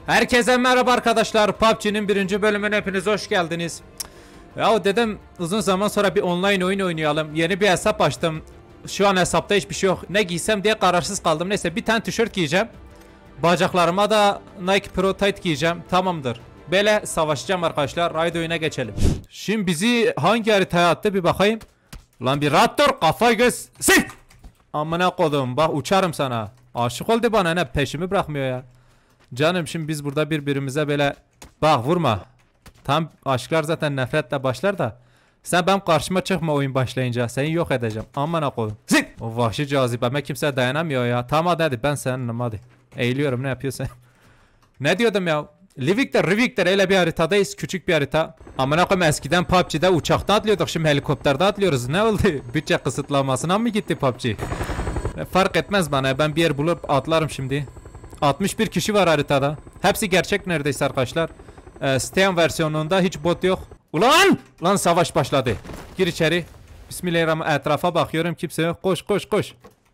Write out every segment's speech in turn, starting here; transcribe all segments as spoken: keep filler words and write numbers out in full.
Herkese merhaba arkadaşlar. P U B G'nin birinci bölümüne hepiniz hoş geldiniz. Ya dedim uzun zaman sonra bir online oyun oynayalım. Yeni bir hesap açtım. Şu an hesapta hiçbir şey yok. Ne giysem diye kararsız kaldım. Neyse bir tane tişört giyeceğim. Bacaklarıma da Nike Pro Tight giyeceğim. Tamamdır. Böyle savaşacağım arkadaşlar. Haydi oyuna geçelim. Şimdi bizi hangi haritaya attı bir bakayım. Lan bir rahat dur, kafa göz sil. Amına kodum, bak uçarım sana. Aşık oldu bana, ne peşimi bırakmıyor ya. Canım şimdi biz burada birbirimize böyle bak vurma. Tam aşklar zaten nefretle başlar da. Sen benim karşıma çıkma oyun başlayınca, seni yok edeceğim. Amına kodum sil. O vahşi cazibeme kimse dayanamıyor ya. Tamam hadi, hadi ben seninle hadi. Eğiliyorum, ne yapıyorsun? Ne diyordum ya? Livik'te Rivik'te öyle bir haritadayız, küçük bir harita. Amına koyayım, eskiden P U B G'de uçakta atlıyorduk, şimdi helikopterde atlıyoruz. Ne oldu? Bütçe kısıtlamasına mı gitti P U B G? Fark etmez bana, ben bir yer bulup atlarım şimdi. altmış bir kişi var haritada. Hepsi gerçek neredeyse arkadaşlar. Ee, Steam versiyonunda hiç bot yok. Ulan! Lan savaş başladı. Gir içeri. Bismillahirrahmanirrahim. Etrafa bakıyorum, kimse yok. Koş koş koş.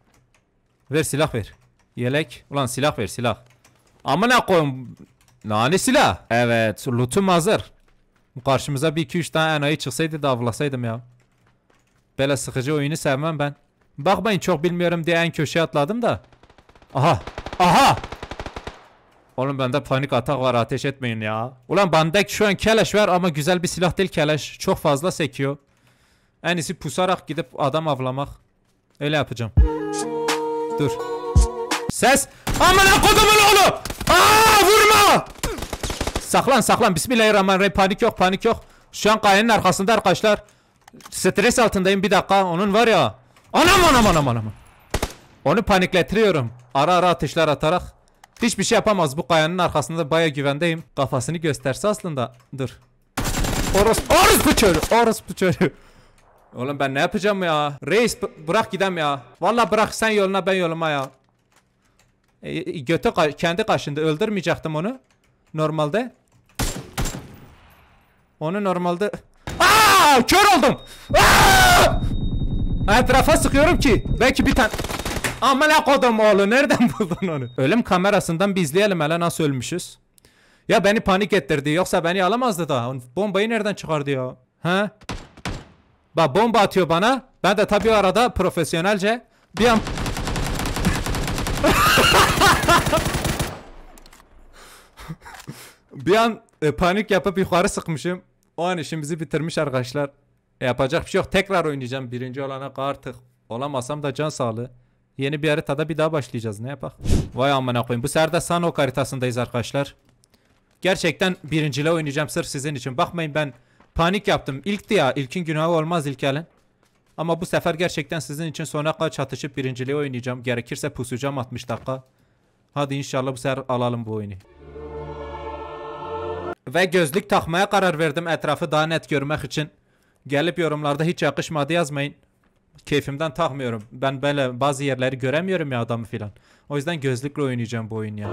Ver silah ver. Yelek. Ulan silah ver, silah. Amına koyayım. Nane silah. Evet, lootum hazır. Karşımıza bir iki üç tane enayi çıksaydı da avlasaydım ya. Böyle sıkıcı oyunu sevmem ben. Bakmayın çok bilmiyorum diye en köşeye atladım da. Aha. Aha. Oğlum bende panik atak var, ateş etmeyin ya. Ulan bandek şu an keleş var ama güzel bir silah değil keleş. Çok fazla sekiyor. En iyisi pusarak gidip adam avlamak. Öyle yapacağım. Dur. Ses. Amına kodumun oğlu. Aa, vurma. Saklan saklan. Bismillahirrahmanirrahim. Panik yok, panik yok. Şu an kayanın arkasında arkadaşlar. Stres altındayım, bir dakika. Onun var ya. Anam anam anam anam. Onu paniklettiriyorum. Ara ara ateşler atarak. Hiçbir şey yapamaz. Bu kayanın arkasında baya güvendeyim. Kafasını gösterse aslında. Dur. Orospu orospu çocuğu. Orospu çocuğu. Oğlum ben ne yapacağım ya? Reis bırak gidem ya. Vallahi bırak, sen yoluna ben yoluma ya. E, götü ka kendi kaşındı. Öldürmeyecektim onu. Normalde. Onu normalde. Aa! Kör oldum. Aa! Etrafa sıkıyorum ki belki bir tane. Amına kodum oğlu, nereden buldun onu? Ölüm kamerasından bir izleyelim hele nasıl ölmüşüz. Ya beni panik ettirdi, yoksa beni alamazdı da. Bombayı nereden çıkardı ya? He? Bak bomba atıyor bana. Ben de tabii o arada profesyonelce bir an bir an e, panik yapıp yukarı sıkmışım. O an işimizi bitirmiş arkadaşlar. E, yapacak bir şey yok. Tekrar oynayacağım birinci olana artık. Olamasam da can sağlığı. Yeni bir haritada bir daha başlayacağız, ne yapak? Vay amına koyayım. Bu sefer de Sanok haritasındayız arkadaşlar. Gerçekten birinciliğe oynayacağım sırf sizin için. Bakmayın ben panik yaptım. İlkti ya. İlkin günahı olmaz ilk elin. Ama bu sefer gerçekten sizin için sonuna kadar çatışıp birinciliğe oynayacağım. Gerekirse pusacağım altmış dakika. Hadi inşallah bu sefer alalım bu oyunu. Ve gözlük takmaya karar verdim etrafı daha net görmek için. Gelip yorumlarda hiç yakışmadı yazmayın. Keyfimden takmıyorum. Ben böyle bazı yerleri göremiyorum ya, adamı filan. O yüzden gözlükle oynayacağım bu oyun ya.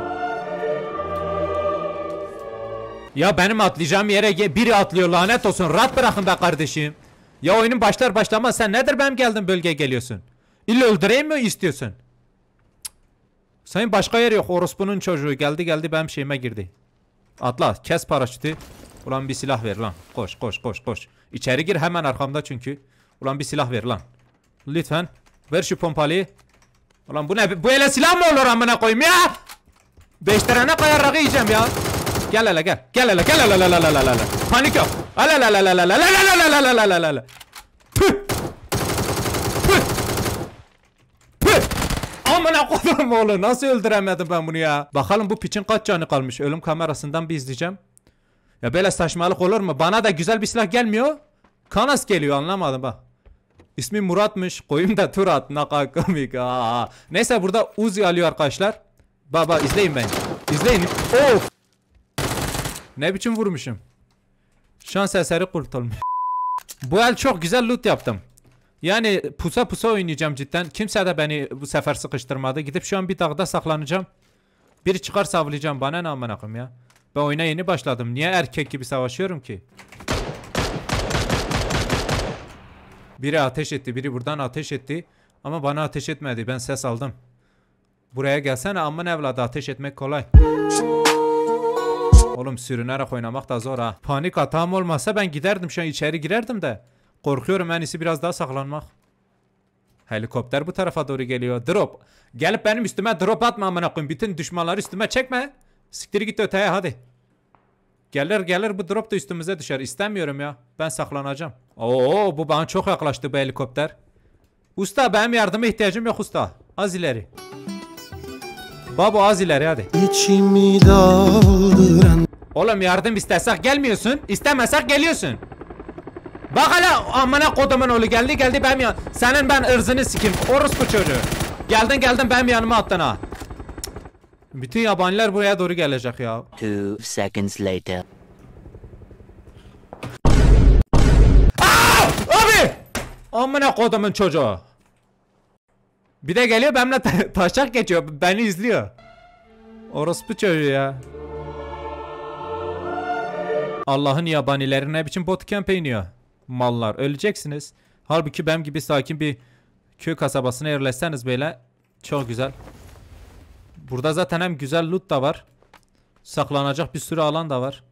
Ya benim atlayacağım yere biri atlıyor, lanet olsun. Rahat bırakın be kardeşim. Ya oyunun başlar başlamaz sen nedir benim geldim bölgeye geliyorsun? İlla öldüreyim mi istiyorsun? Cık. Senin başka yer yok, orospunun çocuğu geldi geldi benim şeyime girdi. Atla, kes paraşütü. Ulan bir silah ver lan. Koş koş koş koş. İçeri gir hemen arkamda çünkü. Ulan bir silah ver lan. Lütfen. Ver şu pompalıyı. Ulan bu ne? Bu ele silah mı olur amına koyayım ya? Beş tane kayarak yiyeceğim ya. Gel hele gel. Gel hele gel hele la la la la. Panik yok. Ala la la la la la la la la la la la la. Püh. Püh. Püh. Amına koyayım oğlum. Nasıl öldüremedim ben bunu ya? Bakalım bu piçin kaç canı kalmış. Ölüm kamerasından bir izleyeceğim. Ya böyle saçmalık olur mu? Bana da güzel bir silah gelmiyor. Kanas geliyor, anlamadım bak. İsmi Murat'mış. Koyayım da Turat. Ne kadar komik. Aa. Neyse burada Uzi alıyor arkadaşlar. Baba izleyin beni. İzleyin. Of. Ne biçim vurmuşum. Şans eseri kurtulmuş. Bu el çok güzel loot yaptım. Yani pusa pusa oynayacağım cidden. Kimse de beni bu sefer sıkıştırmadı. Gidip şu an bir dağda saklanacağım. Biri çıkar savlayacağım. Bana ne amına koyayım ya. Ben oyuna yeni başladım. Niye erkek gibi savaşıyorum ki? Biri ateş etti. Biri buradan ateş etti. Ama bana ateş etmedi. Ben ses aldım. Buraya gelsene amın evladı, ateş etmek kolay. Oğlum sürünerek oynamak da zor ha. Panik atağım olmasa ben giderdim şu an, içeri girerdim de. Korkuyorum, en iyisi biraz daha saklanmak. Helikopter bu tarafa doğru geliyor. Drop. Gelip benim üstüme drop atma amına koyayım. Bütün düşmanları üstüme çekme. Siktir git öteye hadi. Gelir gelir bu drop da üstümüze düşer. İstemiyorum ya. Ben saklanacağım. Oo, bu bana çok yaklaştı bu helikopter. Usta benim yardıma ihtiyacım yok usta. Az ileri. Baba az ileri hadi. İçimi daldıran. Oğlum yardım istesek gelmiyorsun. İstemesek geliyorsun. Bak hala amına kodumun oğlu geldi geldi benim yan. Senin ben ırzını sikim. Orospu çocuğu. Geldin geldin benim yanıma attın ha. Bütün yabaniler buraya doğru gelecek ya. Two seconds later. Aa! Abi! Amına kodumun çocuğu. Bir de geliyor benimle ta taşak geçiyor. Beni izliyor. Orospu çocuğu ya. Allah'ın yabanileri ne biçim bootcamp iniyor. Mallar öleceksiniz. Halbuki benim gibi sakin bir köy kasabasına yerleşseniz böyle çok güzel. Burada zaten hem güzel loot da var. Saklanacak bir sürü alan da var.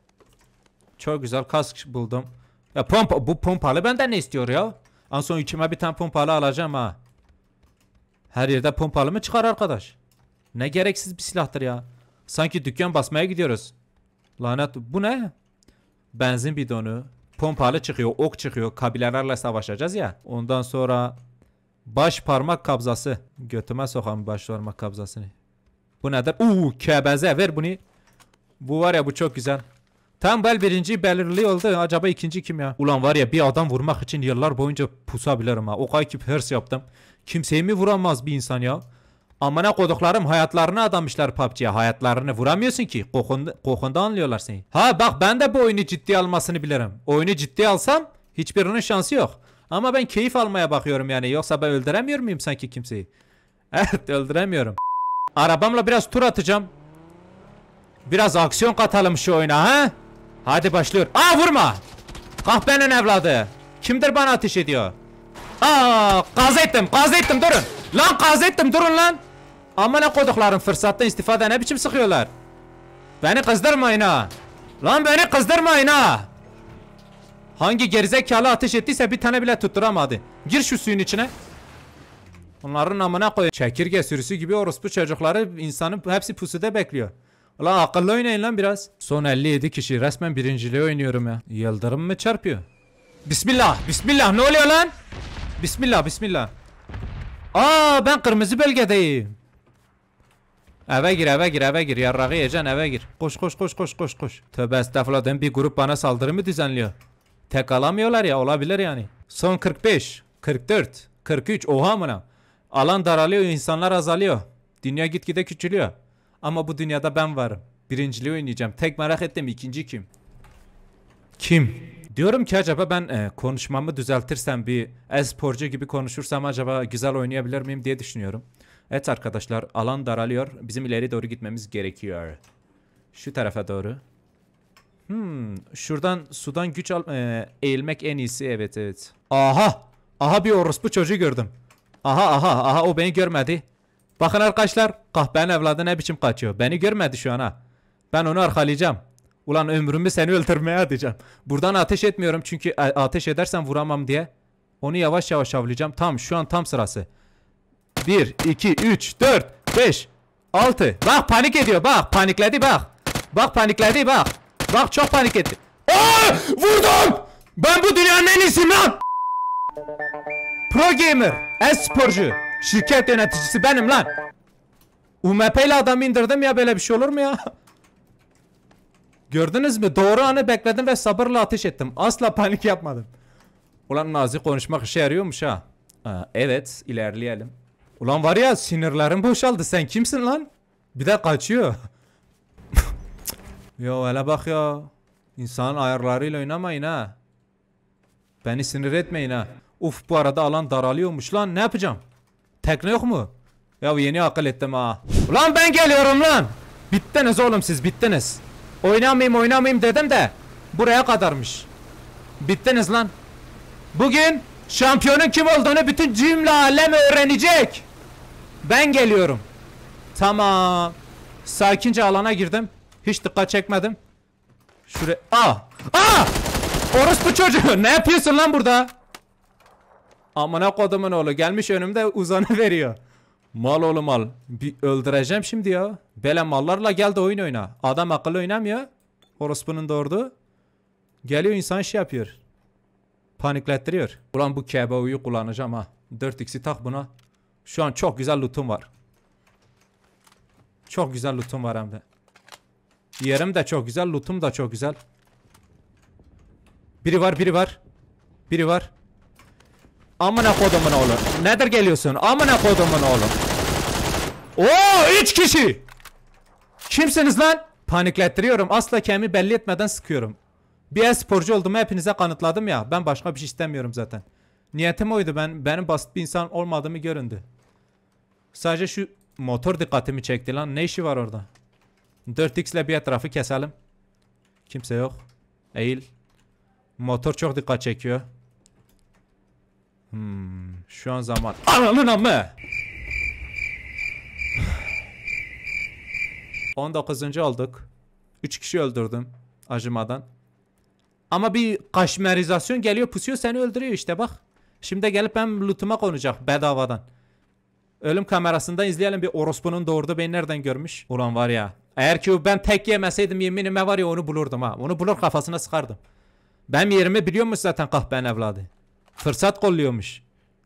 Çok güzel kask buldum. Ya pompa, bu pompalı benden ne istiyor ya? En son içime bir tane pompalı alacağım ha. Her yerde pompalı mı çıkar arkadaş? Ne gereksiz bir silahtır ya. Sanki dükkan basmaya gidiyoruz. Lanet, bu ne? Benzin bidonu. Pompalı çıkıyor, ok çıkıyor. Kabilelerle savaşacağız ya. Ondan sonra baş parmak kabzası. Götüme sokan baş parmak kabzasını. Bu nedir? Uuu kebeze ver bunu. Bu var ya, bu çok güzel. Tam bel birinci belirli oldu. Acaba ikinci kim ya? Ulan var ya, bir adam vurmak için yıllar boyunca pusabilirim ha. O kadar ki hırs yaptım. Kimseyi mi vuramaz bir insan ya? Amına koduklarım hayatlarını adamışlar P U B G'ye. Hayatlarını vuramıyorsun ki. Kokunda, kokunda anlıyorlar seni. Ha bak, ben de bu oyunu ciddiye almasını bilirim. Oyunu ciddiye alsam hiçbirinin şansı yok. Ama ben keyif almaya bakıyorum yani. Yoksa ben öldüremiyor muyum sanki kimseyi? Evet, öldüremiyorum. Arabamla biraz tur atacağım. Biraz aksiyon katalım şu oyuna ha? Hadi başlıyor. Aa vurma! Kahpenin evladı. Kimdir bana ateş ediyor? Aa gaz ettim gaz ettim durun. Lan gaz ettim durun lan. Amına koduklarım, fırsattan istifade ne biçim sıkıyorlar. Beni kızdırmayın ha. Lan beni kızdırmayın ha. Hangi gerizekalı ateş ettiyse bir tane bile tutturamadı. Gir şu suyun içine. Onların amına koy. Çekirge sürüsü gibi orospu çocukları, insanın hepsi pusuda bekliyor. Ulan akıllı oynayın lan biraz. Son elli yedi kişi, resmen birinciliği oynuyorum ya. Yıldırım mı çarpıyor? Bismillah bismillah, ne oluyor lan? Bismillah bismillah. Aa ben kırmızı bölgedeyim. Eve gir eve gir eve gir, yarrağı yiyeceksin, eve gir. Koş koş koş koş koş koş. Tövbe estağfurullah, bir grup bana saldırı mı düzenliyor? Tek alamıyorlar ya, olabilir yani. Son kırk beş, kırk dört, kırk üç, oha mına. Alan daralıyor, insanlar azalıyor. Dünya gitgide küçülüyor. Ama bu dünyada ben varım. Birinciliği oynayacağım. Tek merak ettim, ikinci kim? Kim? Diyorum ki acaba ben e, konuşmamı düzeltirsem, bir e-sporcu gibi konuşursam acaba güzel oynayabilir miyim diye düşünüyorum. Evet arkadaşlar, alan daralıyor. Bizim ileri doğru gitmemiz gerekiyor. Şu tarafa doğru. Hmm, şuradan sudan güç al e, eğilmek en iyisi, evet evet. Aha! Aha bir orospu çocuğu gördüm. Aha aha aha, o beni görmedi. Bakın arkadaşlar, kahpenin evladı ne biçim kaçıyor. Beni görmedi şu an ha. Ben onu arkalayacağım. Ulan ömrümü seni öldürmeye atacağım. Buradan ateş etmiyorum çünkü ateş edersem vuramam diye. Onu yavaş yavaş avlayacağım. Tam şu an tam sırası. bir, iki, üç, dört, beş, altı. Bak panik ediyor, bak panikledi bak. Bak panikledi bak. Bak çok panik etti. Aa, vurdum! Ben bu dünyanın en iyisiyim lan! Pro gamer, e-sporcu, şirket yöneticisi benim lan. U M P ile adam indirdim ya, böyle bir şey olur mu ya? Gördünüz mü? Doğru anı bekledim ve sabırla ateş ettim. Asla panik yapmadım. Ulan nazik konuşmak işe yarıyormuş ha. Aa, evet, ilerleyelim. Ulan var ya, sinirlerim boşaldı. Sen kimsin lan? Bir de kaçıyor. Ya hele bak ya. İnsanın ayarlarıyla oynamayın ha. Beni sinir etmeyin ha. Uf, bu arada alan daralıyormuş lan. Ne yapacağım? Tekne yok mu? Ya yeni akıl ettim ha. Ulan ben geliyorum lan. Bittiniz oğlum, siz bittiniz. Oynamayayım oynamayayım dedim de buraya kadarmış. Bittiniz lan. Bugün şampiyonun kim olduğunu bütün cümle alem öğrenecek. Ben geliyorum. Tamam. Sakince alana girdim. Hiç dikkat çekmedim. Şuraya. Aa! Aa! Orospu çocuğu. Ne yapıyorsun lan burada? Amına kodumun oğlu. Gelmiş önümde uzanı veriyor. Mal oğlu mal. Bir öldüreceğim şimdi ya. Böyle mallarla gel de oyun oyna. Adam akıllı oynamıyor. Orospunun doğurdu. Geliyor insan şey yapıyor. Paniklettiriyor. Ulan bu K B O'yu kullanacağım ha. dört x'i tak buna. Şu an çok güzel lootum var. Çok güzel lootum var hem de. Yerim de çok güzel, lootum da çok güzel. Biri var, biri var. Biri var. Amına kodumun oğlu. Nedir geliyorsun? Amına kodumun oğlu. Oo, üç kişi. Kimsiniz lan? Paniklettiriyorum. Asla kendimi belli etmeden sıkıyorum. Bir e-sporcu olduğumu hepinize kanıtladım ya. Ben başka bir şey istemiyorum zaten. Niyetim oydu. Ben benim basit bir insan olmadığımı göründü. Sadece şu motor dikkatimi çekti lan. Ne işi var orada? dört x ile bir etrafı keselim. Kimse yok. Eğil. Motor çok dikkat çekiyor. Hmm, şu an zaman. Ananın amı. on dokuzuncu olduk. üç kişi öldürdüm acımadan. Ama bir kaşmerizasyon geliyor, pusuyor, seni öldürüyor işte bak. Şimdi gelip ben lootuma konacak bedavadan. Ölüm kamerasında izleyelim bir orospunun doğurdu beni nereden görmüş. Ulan var ya. Eğer ki ben tek yemeseydim yeminime var ya onu bulurdum ha. Onu bulur kafasına sıkardım. Ben yerimi biliyormuş zaten kahpenin evladı. Fırsat kolluyormuş.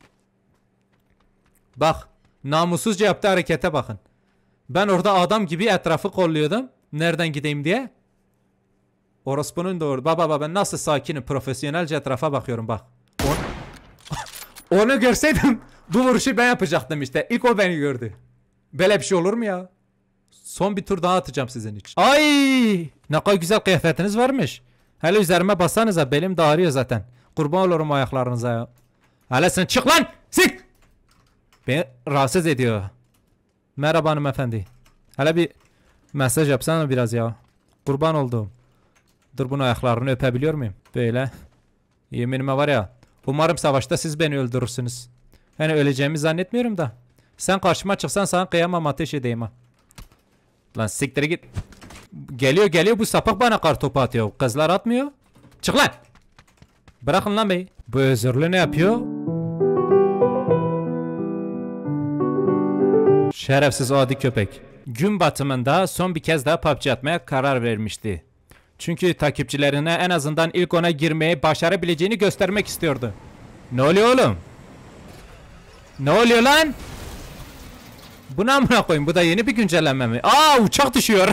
Bak. Namussuzca yaptığı harekete bakın. Ben orada adam gibi etrafı kolluyordum. Nereden gideyim diye. Orospunun doğru. Baba baba ben nasıl sakinim. Profesyonelce etrafa bakıyorum bak. On... Onu görseydim bu vuruşu ben yapacaktım işte. İlk o beni gördü. Böyle bir şey olur mu ya? Son bir tur daha atacağım sizin için. Ay! Ne kadar güzel kıyafetiniz varmış. Hele üzerime bassanıza belim de ağrıyor zaten. Kurban olurum ayaklarınıza ya. Hele sen çık lan! Sik! Beni rahatsız ediyor. Merhaba hanımefendi. Hele bir mesaj yapsana biraz ya. Kurban oldum. Dur bunun ayaklarını öpebiliyor muyum? Böyle. Yeminime var ya. Umarım savaşta siz beni öldürürsünüz. Yani öleceğimi zannetmiyorum da. Sen karşıma çıksan sana kıyamam ateş edeyim ha. Lan siktir git. Geliyor geliyor bu sapık bana kartopu atıyor. Kızlar atmıyor. Çık lan. Bırakın lan bey. Bu özürlü ne yapıyor? Şerefsiz adi köpek. Gün batımında son bir kez daha P U B G atmaya karar vermişti. Çünkü takipçilerine en azından ilk ona girmeyi başarabileceğini göstermek istiyordu. Ne oluyor oğlum? Ne oluyor lan? Bu ne amına koyayım? Bu da yeni bir güncelleme mi? Aa uçak düşüyor.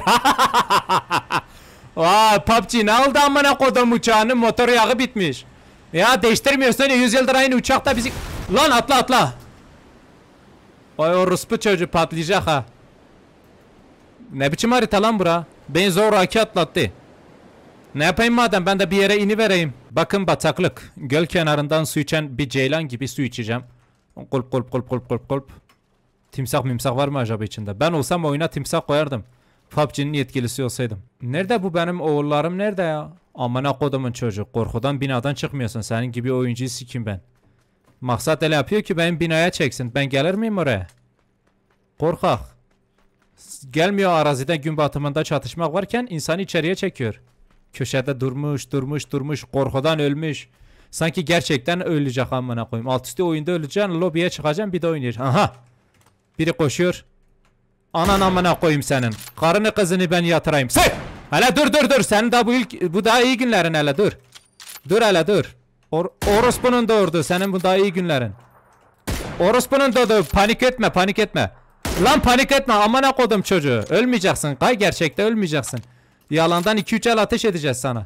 Aa P U B G ne oldu amına koydum uçağının motor yağı bitmiş. Ya değiştirmiyorsun ya yüz yıldır aynı uçakta bizi... Lan atla atla. Vay orospu çocuğu patlayacak ha. Ne biçim harita lan bura? Beni zoraki atlattı. Ne yapayım madem ben de bir yere inivereyim. Bakın bataklık. Göl kenarından su içen bir ceylan gibi su içeceğim. Kulp kulp kulp kulp kulp kulp. Timsah mimsah var mı acaba içinde? Ben olsam oyuna timsah koyardım. P U B G'nin yetkilisi olsaydım. Nerede bu benim oğullarım nerede ya? Amına kodumun çocuk. Korkudan binadan çıkmıyorsun. Senin gibi oyuncuyu sikeyim ben. Maksat öyle yapıyor ki benim binaya çeksin. Ben gelir miyim oraya? Korkak. Gelmiyor arazide gün batımında çatışmak varken insanı içeriye çekiyor. Köşede durmuş durmuş durmuş korkudan ölmüş. Sanki gerçekten ölecek amına koyayım. Alt üstü oyunda öleceksin, lobiye çıkacaksın bir de oynayacaksın. Aha. Biri koşuyor. Anan amına koyayım senin. Karını kızını ben yatırayım. Sen! Hele dur dur dur. Senin daha bu ilk bu daha iyi günlerin hele dur. Dur hele dur. Or Orospu'nun doğurdu. Senin bu daha iyi günlerin. Orospu'nun doğdu. Panik etme, panik etme. Lan panik etme. Amına kodum çocuğu. Ölmeyeceksin. Kay gerçekte ölmeyeceksin. Yalandan iki üç el ateş edeceğiz sana.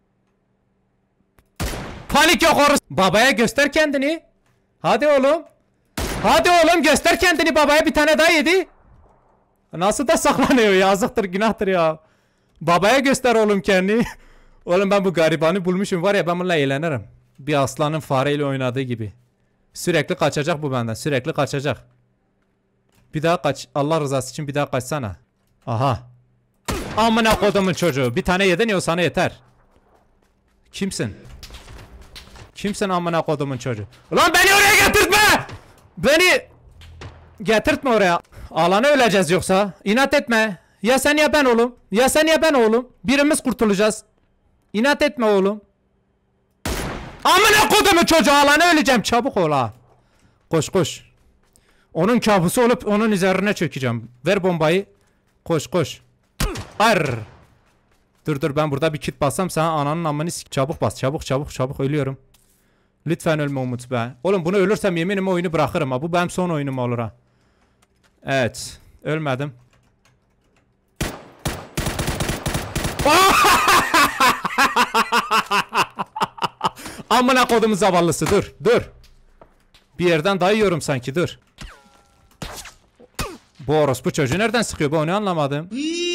Panik yok orospu. Babaya göster kendini. Hadi oğlum. Hadi oğlum göster kendini babaya bir tane daha yedi. Nasıl da saklanıyor yazıktır günahtır ya. Babaya göster oğlum kendini. Oğlum ben bu garibanı bulmuşum var ya ben bununla eğlenirim. Bir aslanın fareyle oynadığı gibi. Sürekli kaçacak bu benden sürekli kaçacak. Bir daha kaç Allah rızası için bir daha kaçsana. Aha. Amına kodumun çocuğu bir tane yedin ya o sana yeter. Kimsin? Kimsin amına kodumun çocuğu? Ulan beni oraya getirtme! Beni getirtme oraya. Alanı öleceğiz yoksa. İnat etme. Ya sen ya ben oğlum. Ya sen ya ben oğlum. Birimiz kurtulacağız. İnat etme oğlum. Amına kodumu çocuğu lan öleceğim çabuk ol ha. Koş koş. Onun kabusu olup onun üzerine çökeceğim. Ver bombayı. Koş koş. Ar. Dur dur ben burada bir kit bassam sana ananın amını sik. Çabuk bas çabuk çabuk çabuk ölüyorum. Lütfen ölme Umut be. Oğlum bunu ölürsem yeminim oyunu bırakırım ha. Bu benim son oyunum olur ha. Evet. Ölmedim. Amına kodumun zavallısı dur dur. Bir yerden dayıyorum sanki dur. Bu orospu çocuğu nereden sıkıyor bu onu anlamadım.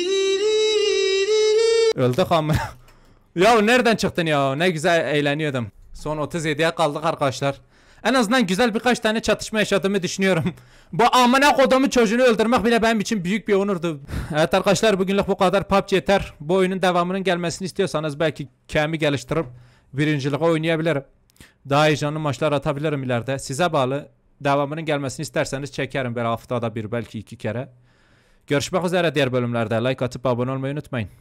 Öldük amına. Ya nereden çıktın ya ne güzel eğleniyordum. Son otuz yediye kaldık arkadaşlar. En azından güzel birkaç tane çatışma yaşadığımı düşünüyorum. Bu amına kodumun çocuğunu öldürmek bile benim için büyük bir onurdu. Evet arkadaşlar bugünlük bu kadar. P U B G yeter. Bu oyunun devamının gelmesini istiyorsanız belki kendimi geliştirip birinciliğe oynayabilirim. Daha heyecanlı maçlar atabilirim ileride. Size bağlı. Devamının gelmesini isterseniz çekerim bir haftada bir belki iki kere. Görüşmek üzere diğer bölümlerde. Like atıp abone olmayı unutmayın.